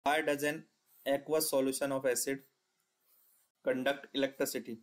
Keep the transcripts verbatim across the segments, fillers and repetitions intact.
Why does an aqueous solution of acid conduct electricity?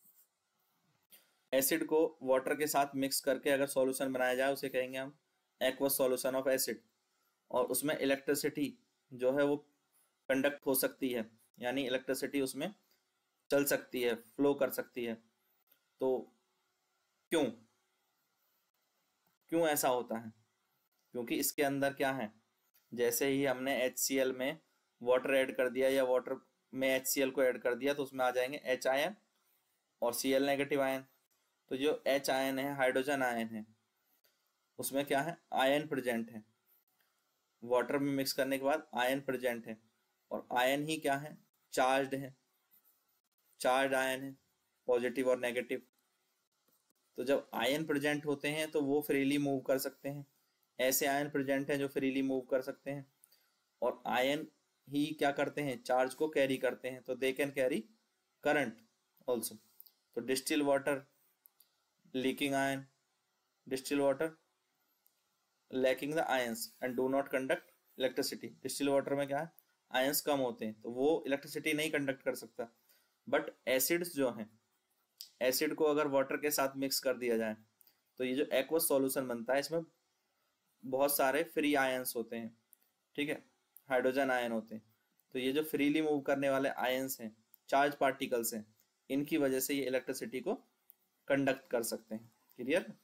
Acid को water के साथ mix करके अगर सॉल्यूशन बनाया जाए उसे कहेंगे हम एक्वस सॉल्यूशन ऑफ एसिड, और उसमें इलेक्ट्रिसिटी जो है वो कंडक्ट हो सकती है, यानी इलेक्ट्रिसिटी उसमें चल सकती है, फ्लो कर सकती है। तो क्यों क्यों ऐसा होता है? क्योंकि इसके अंदर क्या है, जैसे ही हमने एच सी एल में वाटर ऐड कर दिया या वाटर में एच सी एल को ऐड कर दिया तो उसमें आ जाएंगे H आयन और Cl नेगेटिव आयन। तो जो H आयन है, हाइड्रोजन आयन है, उसमें क्या है, आयन प्रेजेंट है। वाटर में मिक्स करने के बाद आयन प्रेजेंट है, और आयन ही क्या है, चार्ज्ड है, चार्ज आयन है, पॉजिटिव और नेगेटिव। तो जब आयन प्रेजेंट होते हैं तो वो फ्रीली मूव कर सकते हैं। ऐसे आयन प्रेजेंट हैं जो फ्रीली मूव कर सकते हैं, और आयन ही क्या करते हैं, चार्ज को कैरी करते हैं। तो they can carry current also. तो distil water leaking ion, distil water lacking the ions and do not conduct electricity. Distil water में क्या है, आयंस कम होते हैं तो वो इलेक्ट्रिसिटी नहीं कंडक्ट कर सकता। बट एसिड्स जो हैं, एसिड को अगर वाटर के साथ मिक्स कर दिया जाए तो ये जो एक्वस सॉल्यूशन बनता है इसमें बहुत सारे फ्री आयंस होते हैं, ठीक है, हाइड्रोजन आयन होते हैं। तो ये जो फ्रीली मूव करने वाले आयंस हैं, चार्ज पार्टिकल्स हैं, इनकी वजह से ये इलेक्ट्रिसिटी को कंडक्ट कर सकते हैं। क्लियर?